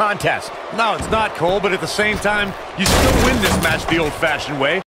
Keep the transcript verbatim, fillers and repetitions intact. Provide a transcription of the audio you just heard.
contest. No, it's not, Cole, but at the same time, you still win this match the old-fashioned way.